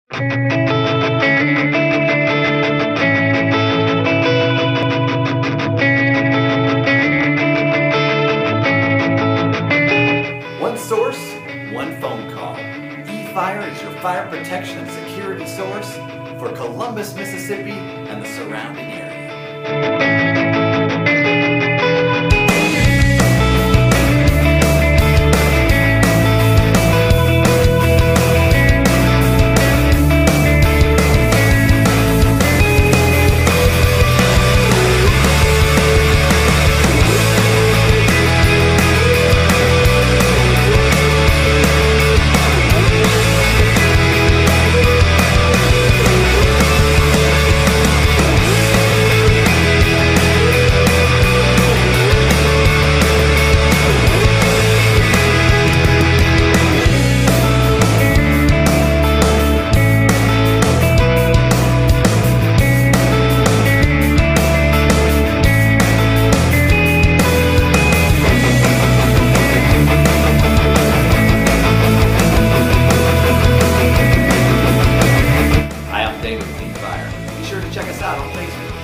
One source, one phone call. E-Fire is your fire protection and security source for Columbus, Mississippi and the surrounding area. Be sure to check us out on Facebook.